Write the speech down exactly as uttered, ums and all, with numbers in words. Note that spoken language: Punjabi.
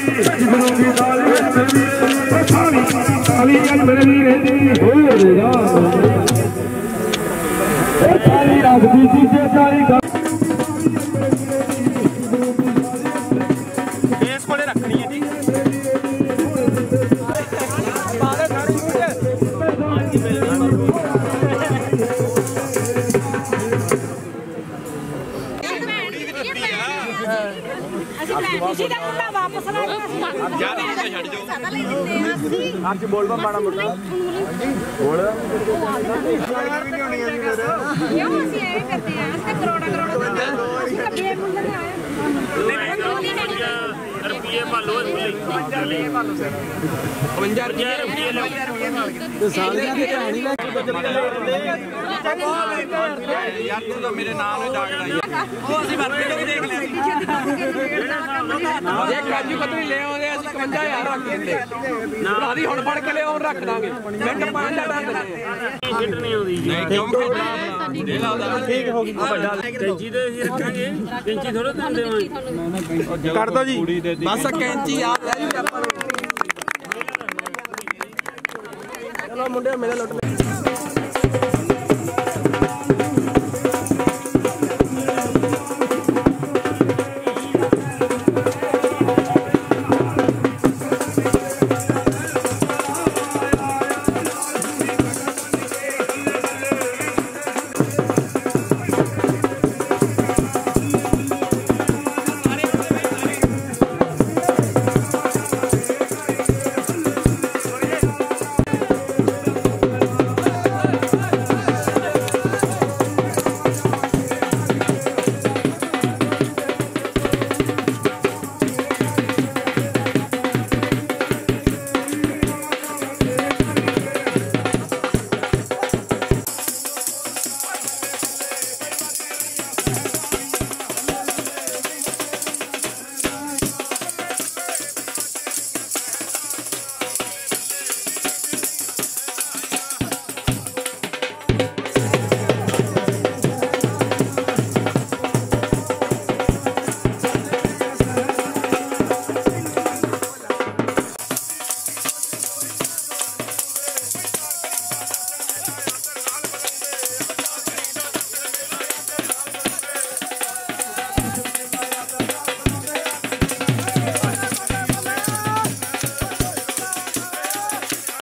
बोल माड़ा मोटा बोल रुपये पालो यार तू तो मेरे नाम में दाग लाई काजू कतरी ले आਉਂਦੇ ਅਸੀਂ इकवंजा हज़ार रख ਦਿੰਦੇ ਭਰਾ ਦੀ ਹੁਣ ਫੜ ਕੇ ਲਿਆਉਂ ਰੱਖ ਦਾਂਗੇ ਮਿੰਟ ਪੰਜ ਦਾ ਡੰਡ ਹਿੱਟ ਨਹੀਂ ਆਉਂਦੀ ਨਹੀਂ ਕਿਉਂ ਦੇ ਲਾਉਂਦਾ ਠੀਕ ਹੋ ਗਈ ਵੱਡਾ ਕੈਂਚੀ ਤੇ ਅਸੀਂ ਰੱਖਾਂਗੇ ਕੈਂਚੀ ਥੋੜਾ ਦੇ ਦੇਵਾਂਗੇ ਕਰ ਦੋ ਜੀ ਬਸ ਕੈਂਚੀ ਆ ਲੈ ਜੀ ਆਪਾਂ ਚਲੋ ਮੁੰਡੇ ਮੇਰੇ ਲੁੱਟ